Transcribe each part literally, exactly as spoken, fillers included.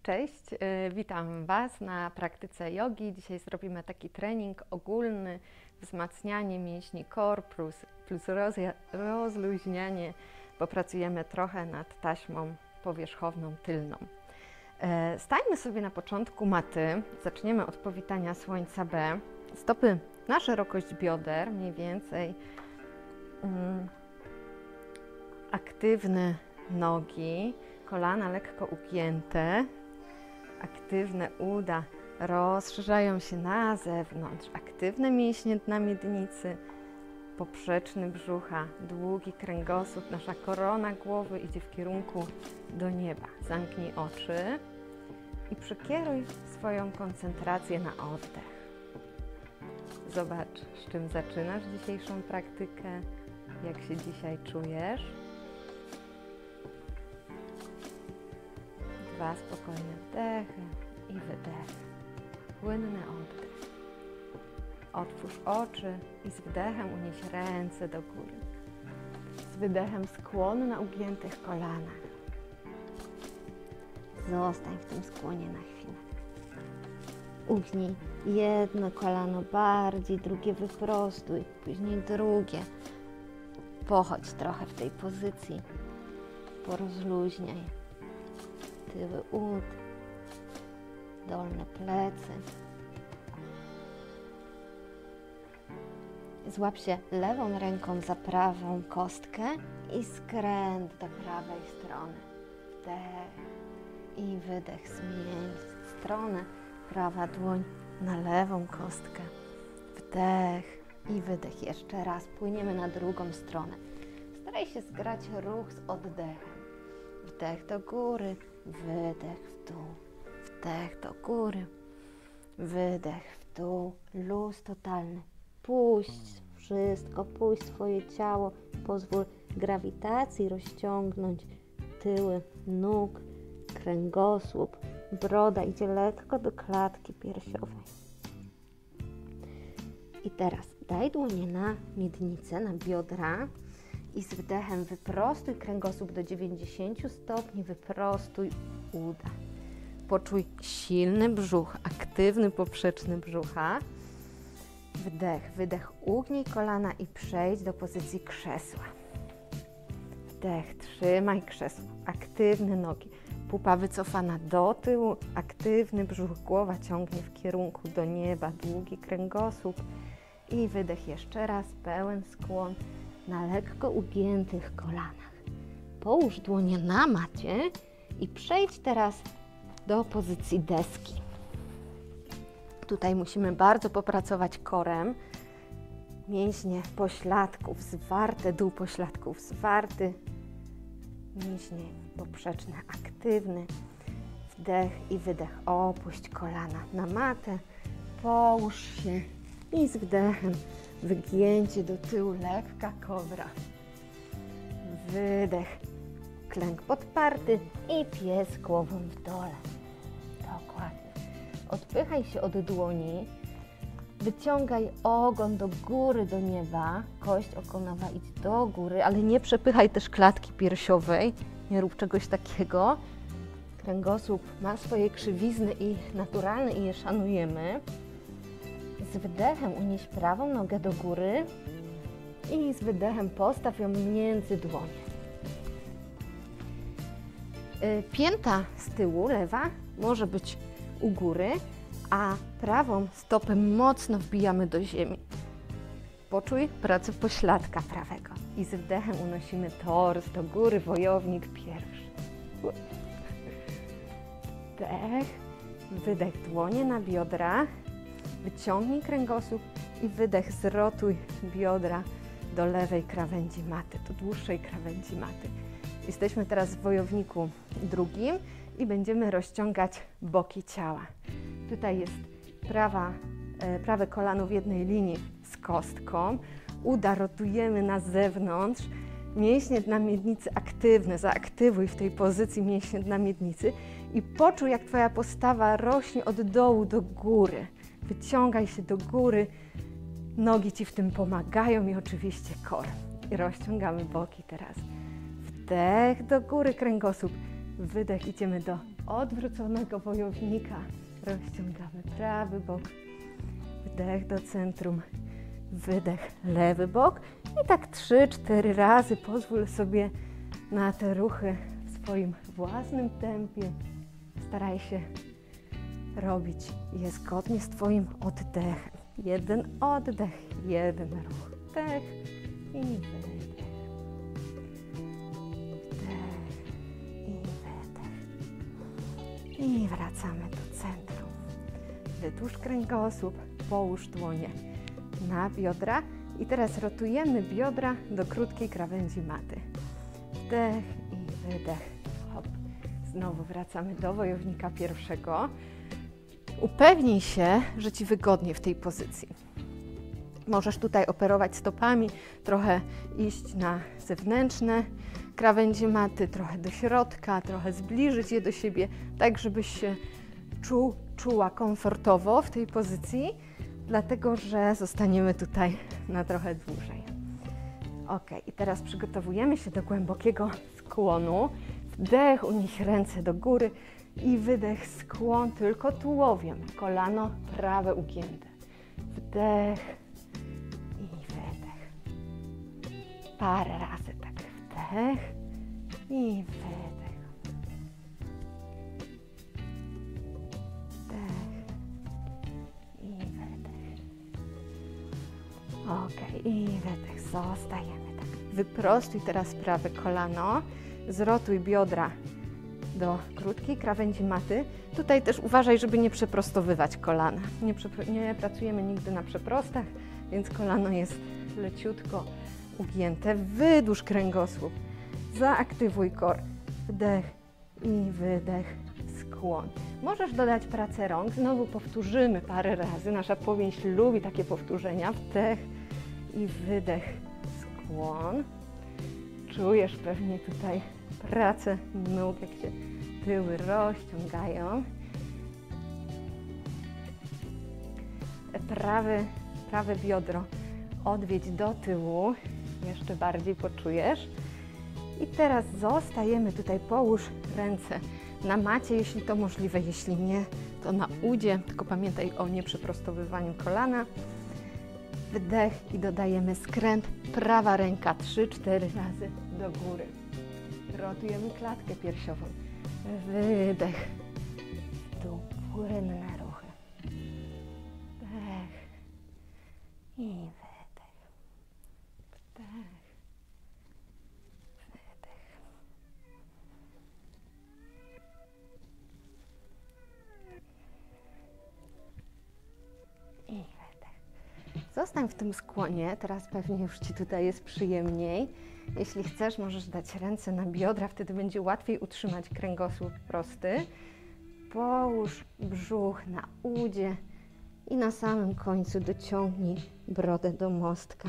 Cześć, y, witam Was na praktyce jogi. Dzisiaj zrobimy taki trening ogólny, wzmacnianie mięśni core plus, plus rozja- rozluźnianie. Popracujemy trochę nad taśmą powierzchowną tylną. E, Stańmy sobie na początku maty, zaczniemy od powitania słońca B. Stopy na szerokość bioder, mniej więcej. Mm, aktywne nogi, kolana lekko ugięte. Aktywne uda rozszerzają się na zewnątrz. Aktywne mięśnie dna miednicy, poprzeczny brzucha, długi kręgosłup, nasza korona głowy idzie w kierunku do nieba. Zamknij oczy i przekieruj swoją koncentrację na oddech. Zobacz, z czym zaczynasz dzisiejszą praktykę, jak się dzisiaj czujesz. Dwa spokojne wdechy i wydechy. Płynny oddech. Otwórz oczy i z wdechem unieś ręce do góry. Z wydechem skłon na ugiętych kolanach. Zostań w tym skłonie na chwilę. Ugnij jedno kolano bardziej, drugie wyprostuj, później drugie. Pochodź trochę w tej pozycji. Porozluźniaj tyły ud, dolne plecy. Złap się lewą ręką za prawą kostkę i skręt do prawej strony. Wdech i wydech, zmień stronę. Prawa dłoń na lewą kostkę. Wdech i wydech. Jeszcze raz. Płyniemy na drugą stronę. Staraj się zgrać ruch z oddechem. Wdech do góry, wydech w dół. Wdech do góry, wydech w dół. Luz totalny. Puść wszystko, puść swoje ciało. Pozwól grawitacji rozciągnąć tyły nóg, kręgosłup. Broda idzie lekko do klatki piersiowej. I teraz daj dłonie na miednicę, na biodra i z wdechem wyprostuj kręgosłup do dziewięćdziesięciu stopni, wyprostuj uda. Poczuj silny brzuch, aktywny poprzeczny brzucha. Wdech, wydech, ugnij kolana i przejdź do pozycji krzesła. Wdech, trzymaj krzesło, aktywne nogi. Pupa wycofana do tyłu, aktywny brzuch, głowa ciągnie w kierunku do nieba, długi kręgosłup i wydech jeszcze raz, pełen skłon na lekko ugiętych kolanach. Połóż dłonie na macie i przejdź teraz do pozycji deski. Tutaj musimy bardzo popracować korem. Mięśnie pośladków zwarte, dół pośladków zwarty. Mięśnie poprzeczne aktywny. Wdech i wydech. Opuść kolana na matę. Połóż się i z wdechem wygięcie do tyłu, lekka kobra. Wydech. Klęk podparty i pies głową w dole. Dokładnie. Odpychaj się od dłoni. Wyciągaj ogon do góry, do nieba. Kość okonowa idź do góry, ale nie przepychaj też klatki piersiowej. Nie rób czegoś takiego. Kręgosłup ma swoje krzywizny i naturalne i je szanujemy. Z wdechem unieś prawą nogę do góry i z wydechem postaw ją między dłonie. Pięta z tyłu, lewa, może być u góry, a prawą stopę mocno wbijamy do ziemi. Poczuj pracę pośladka prawego i z wdechem unosimy tors do góry, wojownik pierwszy. Wdech, wydech, dłonie na biodrach, wyciągnij kręgosłup i wydech, zrotuj biodra do lewej krawędzi maty, do dłuższej krawędzi maty. Jesteśmy teraz w wojowniku drugim i będziemy rozciągać boki ciała. Tutaj jest prawa, e, prawe kolano w jednej linii z kostką. Uda rotujemy na zewnątrz. Mięśnie dna miednicy aktywne. Zaaktywuj w tej pozycji mięśnie dna miednicy i poczuj, jak Twoja postawa rośnie od dołu do góry. Wyciągaj się do góry. Nogi Ci w tym pomagają i oczywiście core. I rozciągamy boki teraz. Wdech do góry, kręgosłup. Wydech, idziemy do odwróconego wojownika. Rozciągamy prawy bok, wdech do centrum, wydech lewy bok i tak trzy cztery razy pozwól sobie na te ruchy w swoim własnym tempie. Staraj się robić je zgodnie z Twoim oddechem. Jeden oddech, jeden ruch. Wdech i wydech. Wdech i wydech. I wracamy do centrum. Wydłuż kręgosłup, połóż dłonie na biodra i teraz rotujemy biodra do krótkiej krawędzi maty. Wdech i wydech. Hop. Znowu wracamy do wojownika pierwszego. Upewnij się, że Ci wygodnie w tej pozycji. Możesz tutaj operować stopami, trochę iść na zewnętrzne krawędzie maty, trochę do środka, trochę zbliżyć je do siebie, tak żebyś się czuł, czuła komfortowo w tej pozycji, dlatego że zostaniemy tutaj na trochę dłużej. Ok, i teraz przygotowujemy się do głębokiego skłonu. Wdech, unieś ręce do góry i wydech, skłon tylko tułowiem, kolano prawe ugięte. Wdech i wydech. Parę razy tak, wdech i wydech. Wdech i wydech. Ok, i wydech, zostajemy tak. Wyprostuj teraz prawe kolano, zrotuj biodra do krótkiej krawędzi maty. Tutaj też uważaj, żeby nie przeprostowywać kolana. Nie, nie pracujemy nigdy na przeprostach, więc kolano jest leciutko ugięte. Wydłuż kręgosłup, zaaktywuj kor. Wdech i wydech, skłon. Możesz dodać pracę rąk. Znowu powtórzymy parę razy. Nasza powięź lubi takie powtórzenia. Wdech i wydech, skłon. Czujesz pewnie tutaj pracę nóg, jak się tyły rozciągają. Prawy, prawe biodro odwiedź do tyłu, jeszcze bardziej poczujesz. I teraz zostajemy tutaj, połóż ręce na macie, jeśli to możliwe, jeśli nie, to na udzie, tylko pamiętaj o nieprzeprostowywaniu kolana. Wdech i dodajemy skręt, prawa ręka trzy cztery razy do góry. Rotujemy klatkę piersiową. Wydech. Tu płynne ruchy. Wdech. I wydech. Wdech. Wydech. I wydech. Zostań w tym skłonie. Teraz pewnie już Ci tutaj jest przyjemniej. Jeśli chcesz, możesz dać ręce na biodra, wtedy będzie łatwiej utrzymać kręgosłup prosty. Połóż brzuch na udzie i na samym końcu dociągnij brodę do mostka.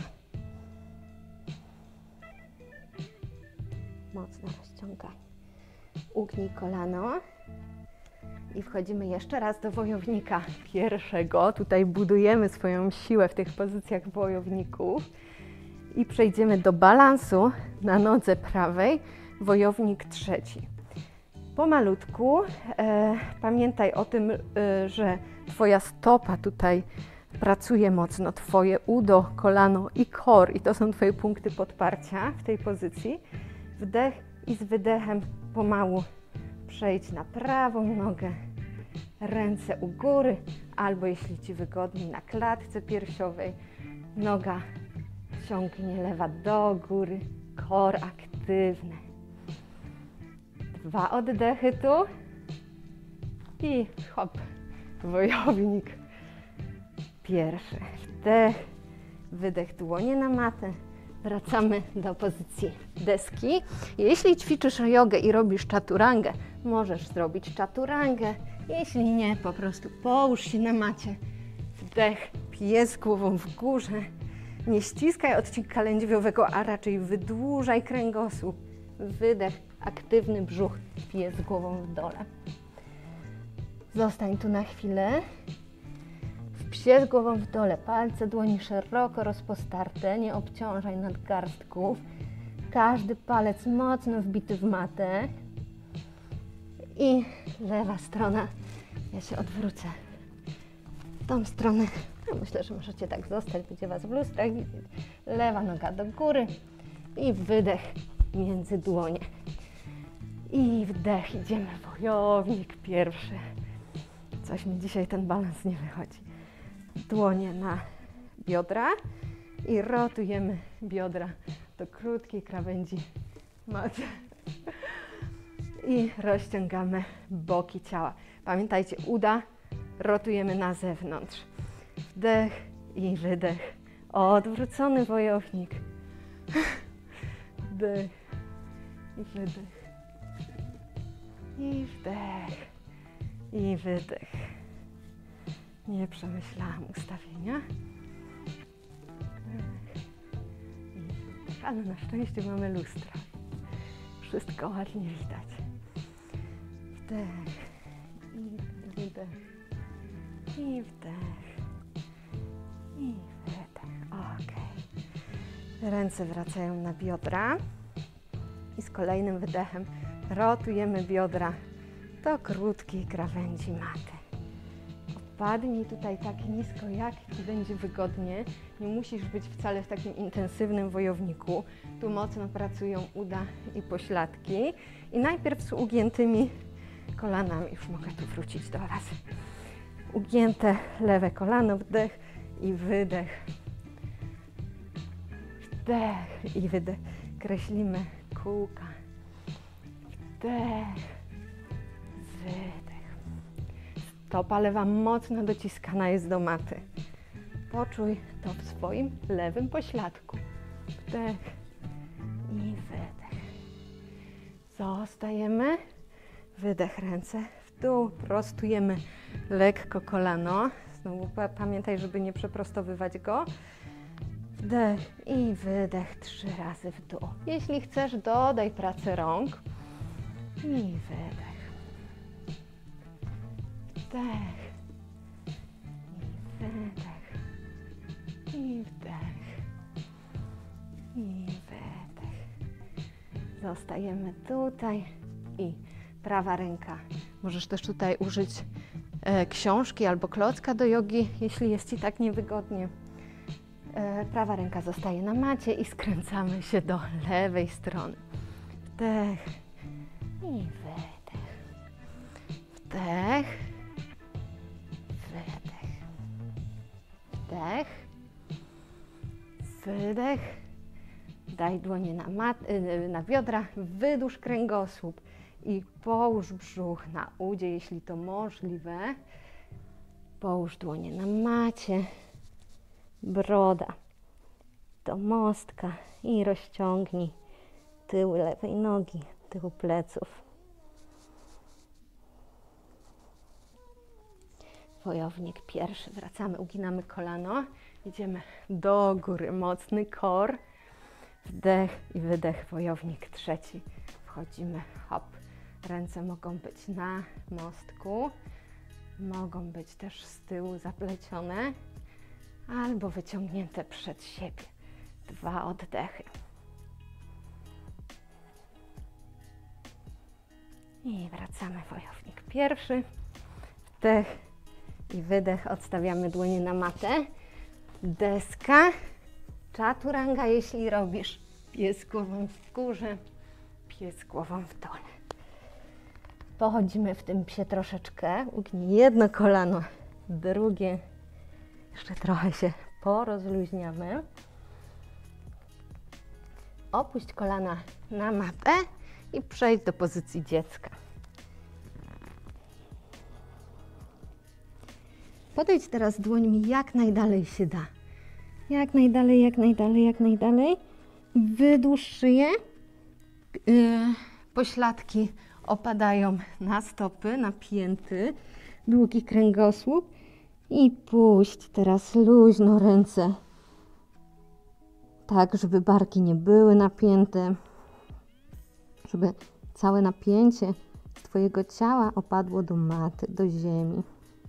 Mocno rozciągaj. Ugnij kolano i wchodzimy jeszcze raz do wojownika pierwszego. Tutaj budujemy swoją siłę w tych pozycjach wojowników. I przejdziemy do balansu na nodze prawej, wojownik trzeci. Pomalutku e, pamiętaj o tym, e, że Twoja stopa tutaj pracuje mocno, Twoje udo, kolano i kor i to są Twoje punkty podparcia w tej pozycji. Wdech i z wydechem pomału przejdź na prawą nogę, ręce u góry albo jeśli Ci wygodniej na klatce piersiowej, noga ciągnie lewa do góry, kor aktywny. Dwa oddechy tu i hop, wojownik pierwszy. Wdech, wydech, dłonie na matę. Wracamy do pozycji deski. Jeśli ćwiczysz jogę i robisz chaturangę, możesz zrobić chaturangę. Jeśli nie, po prostu połóż się na macie. Wdech, pies głową w górze. Nie ściskaj odcinka lędźwiowego, a raczej wydłużaj kręgosłup. Wydech, aktywny brzuch, pies głową w dole. Zostań tu na chwilę. W psie z głową w dole, palce dłoni szeroko rozpostarte, nie obciążaj nadgarstków. Każdy palec mocno wbity w matę. I lewa strona. Ja się odwrócę w tą stronę. No, myślę, że możecie tak zostać, będzie Was w lustrach. Lewa noga do góry i wydech między dłonie. I wdech, idziemy wojownik pierwszy. Coś mi dzisiaj ten balans nie wychodzi. Dłonie na biodra i rotujemy biodra do krótkiej krawędzi maty. I rozciągamy boki ciała. Pamiętajcie, uda rotujemy na zewnątrz. Wdech i wydech. Odwrócony wojownik. Wdech i wydech. I wdech i wydech. Nie przemyślałam ustawienia. Wdech i wydech. Ale na szczęście mamy lustro. Wszystko ładnie widać. Wdech i wydech. I wdech. I wydech. Ok. Ręce wracają na biodra. I z kolejnym wydechem rotujemy biodra do krótkiej krawędzi maty. Opadnij tutaj tak nisko, jak Ci będzie wygodnie. Nie musisz być wcale w takim intensywnym wojowniku. Tu mocno pracują uda i pośladki. I najpierw z ugiętymi kolanami. Już mogę tu wrócić do Was. Ugięte lewe kolano, wdech i wydech. Wdech i wydech. Kreślimy kółka. Wdech, wydech. Stopa lewa mocno dociskana jest do maty. Poczuj to w swoim lewym pośladku. Wdech i wydech. Zostajemy. Wydech, ręce w dół. Prostujemy lekko kolano. Znowu pamiętaj, żeby nie przeprostowywać go. Wdech i wydech trzy razy w dół. Jeśli chcesz, dodaj pracę rąk. I wydech. Wdech. I wydech. I wdech. I wydech. Zostajemy tutaj i prawa ręka. Możesz też tutaj użyć e, książki albo klocka do jogi, jeśli jest Ci tak niewygodnie. E, prawa ręka zostaje na macie i skręcamy się do lewej strony. Wdech i wydech. Wdech. Wydech. Wdech. Wydech. Daj dłonie na, mat, na biodra, wydłuż kręgosłup i połóż brzuch na udzie, jeśli to możliwe. Połóż dłonie na macie, broda do mostka i rozciągnij tyły lewej nogi, tył pleców. Wojownik pierwszy, wracamy, uginamy kolano, idziemy do góry, mocny core. Wdech i wydech, wojownik trzeci. Wchodzimy, hop. Ręce mogą być na mostku, mogą być też z tyłu zaplecione albo wyciągnięte przed siebie. Dwa oddechy. I wracamy, wojownik pierwszy. Wdech i wydech, odstawiamy dłonie na matę. Deska. Chaturanga, jeśli robisz. Pies głową w górze, pies głową w dole. Pochodzimy w tym psie troszeczkę. Ugnij jedno kolano, drugie. Jeszcze trochę się porozluźniamy. Opuść kolana na matę i przejdź do pozycji dziecka. Podejdź teraz dłońmi jak najdalej się da. Jak najdalej, jak najdalej, jak najdalej. Wydłuż szyję. Yy, pośladki opadają na stopy, na pięty. Długi kręgosłup. I puść teraz luźno ręce. Tak, żeby barki nie były napięte. Żeby całe napięcie z Twojego ciała opadło do maty, do ziemi.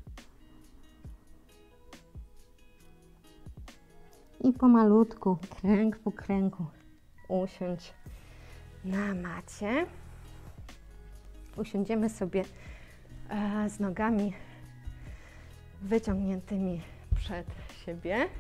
I pomalutku, kręg po kręgu, usiądź na macie. Usiądziemy sobie e, z nogami wyciągniętymi przed siebie.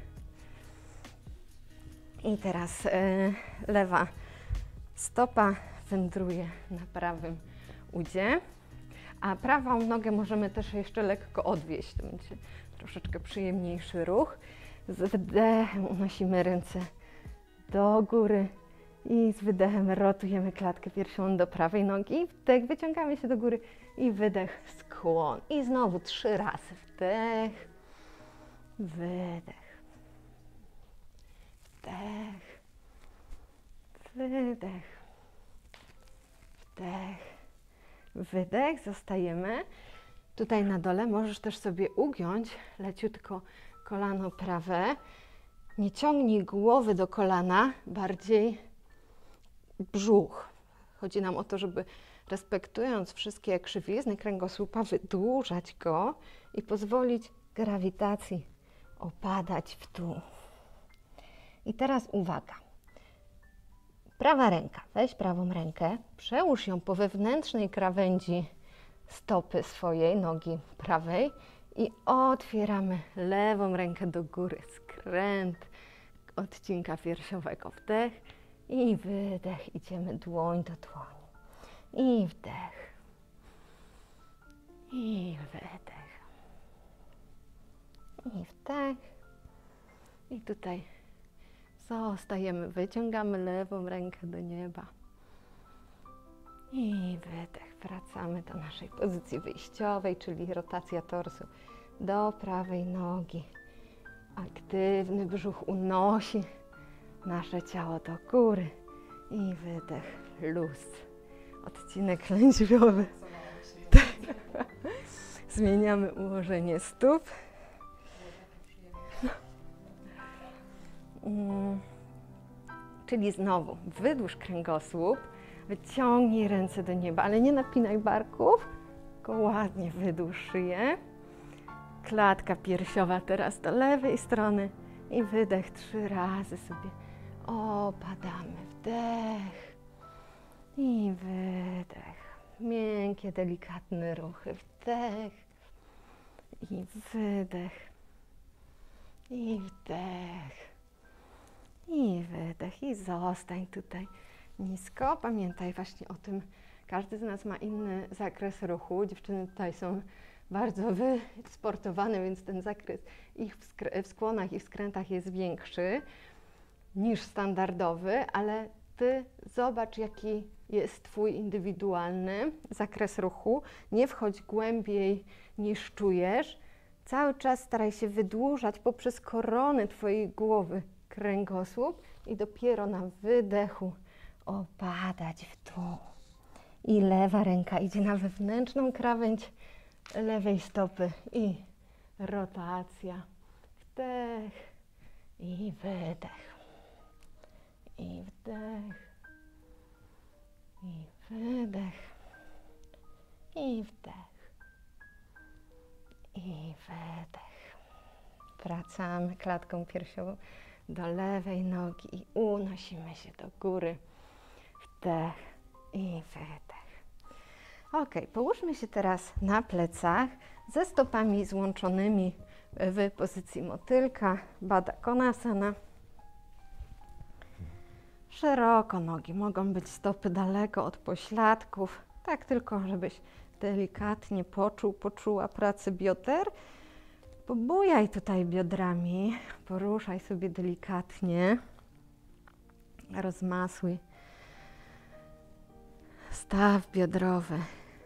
I teraz e, lewa stopa wędruje na prawym udzie, a prawą nogę możemy też jeszcze lekko odwieźć. To będzie troszeczkę przyjemniejszy ruch. Z wdechem unosimy ręce do góry i z wydechem rotujemy klatkę piersiową do prawej nogi. Wdech, wyciągamy się do góry i wydech, skłon. I znowu trzy razy. Wdech, wydech, wdech, wydech, wdech, wydech. Zostajemy. Tutaj na dole możesz też sobie ugiąć leciutko kolano prawe. Nie ciągnij głowy do kolana, bardziej brzuch. Chodzi nam o to, żeby respektując wszystkie krzywizny kręgosłupa, wydłużać go i pozwolić grawitacji opadać w dół. I teraz uwaga. Prawa ręka. Weź prawą rękę, przełóż ją po wewnętrznej krawędzi stopy swojej, nogi prawej i otwieramy lewą rękę do góry. Skręt odcinka piersiowego. Wdech i wydech. Idziemy dłoń do dłoni. I wdech. I wydech. I wdech. I tutaj zostajemy. Wyciągamy lewą rękę do nieba. I wydech. Wracamy do naszej pozycji wyjściowej, czyli rotacja torsu do prawej nogi. Aktywny brzuch unosi nasze ciało do góry. I wydech. Luz. Odcinek lędźwiowy. Zmieniamy ułożenie stóp. Mm. Czyli znowu wydłuż kręgosłup. Wyciągnij ręce do nieba, ale nie napinaj barków, tylko ładnie wydłuż szyję. Klatka piersiowa teraz do lewej strony i wydech trzy razy sobie opadamy. Wdech i wydech. Miękkie, delikatne ruchy. Wdech i wydech. I wdech. I wydech. I zostań tutaj nisko. Pamiętaj właśnie o tym, każdy z nas ma inny zakres ruchu. Dziewczyny tutaj są bardzo wysportowane, więc ten zakres ich w, w skłonach i w skrętach jest większy niż standardowy, ale Ty zobacz, jaki jest Twój indywidualny zakres ruchu. Nie wchodź głębiej niż czujesz. Cały czas staraj się wydłużać poprzez koronę Twojej głowy kręgosłup i dopiero na wydechu opadać w dół. I lewa ręka idzie na wewnętrzną krawędź lewej stopy i rotacja. Wdech i wydech. I wdech. I wydech. I wdech. I wydech. Wracamy klatką piersiową do lewej nogi i unosimy się do góry. Wdech i wydech. Ok, połóżmy się teraz na plecach ze stopami złączonymi w pozycji motylka, Baddha Konasana. Szeroko nogi, mogą być stopy daleko od pośladków, tak tylko żebyś delikatnie poczuł, poczuła pracę bioder. Pobujaj tutaj biodrami, poruszaj sobie delikatnie, rozmasuj staw biodrowy.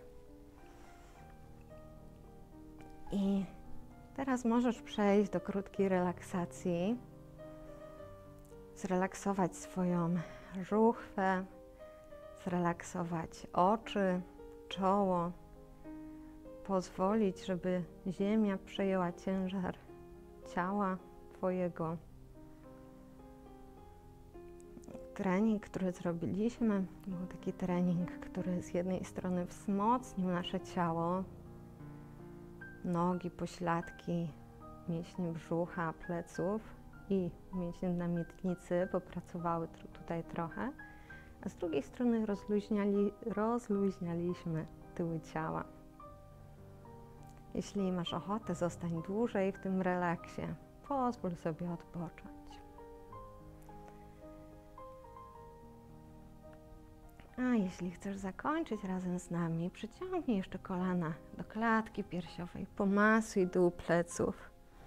I teraz możesz przejść do krótkiej relaksacji, zrelaksować swoją żuchwę, zrelaksować oczy, czoło, pozwolić, żeby ziemia przejęła ciężar ciała Twojego. Trening, który zrobiliśmy, był taki trening, który z jednej strony wzmocnił nasze ciało, nogi, pośladki, mięśnie brzucha, pleców i mięśnie na miednicy popracowały tutaj trochę, a z drugiej strony rozluźniali, rozluźnialiśmy tyły ciała. Jeśli masz ochotę, zostań dłużej w tym relaksie. Pozwól sobie odpocząć. A jeśli chcesz zakończyć razem z nami, przyciągnij jeszcze kolana do klatki piersiowej, pomasuj dół pleców,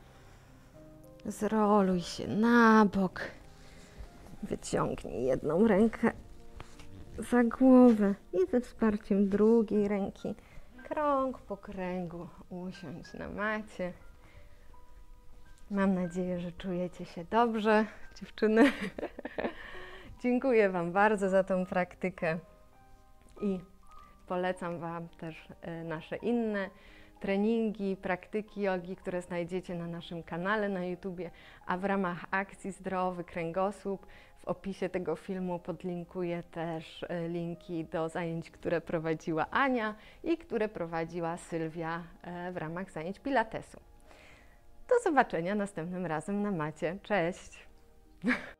zroluj się na bok, wyciągnij jedną rękę za głowę i ze wsparciem drugiej ręki krąg po kręgu usiądź na macie. Mam nadzieję, że czujecie się dobrze, dziewczyny. Dziękuję Wam bardzo za tą praktykę i polecam Wam też nasze inne treningi, praktyki jogi, które znajdziecie na naszym kanale na YouTubie, a w ramach akcji Zdrowy Kręgosłup w opisie tego filmu podlinkuję też linki do zajęć, które prowadziła Ania i które prowadziła Sylwia w ramach zajęć pilatesu. Do zobaczenia następnym razem na macie. Cześć!